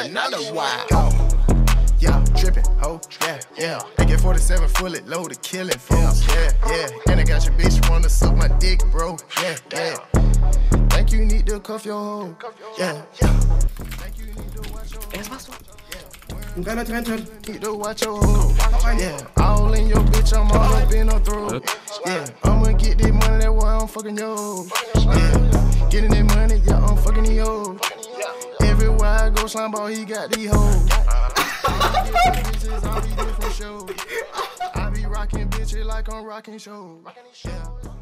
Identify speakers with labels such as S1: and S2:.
S1: another wild. Yeah, trippin', ho, yeah. They get 47 fully loaded, killing folks, yeah. And I got your bitch wanna suck my dick, bro, yeah. Think you need to cuff your hoe, yeah. Think you need to watch your hoe.
S2: Was machst du?
S3: Ein geiler Trend halt.
S1: Need to watch your hoe, yeah. All in your bitch, I'm all up in her throat, yeah. I'ma get this money, that's why I'm fucking yo, yeah. Getting that money, yeah, I'm fucking the yo. Everywhere I go, slime ball, he got these hoes. Bitches, I be different shows. I be rocking bitches like I'm rocking shows. Yeah.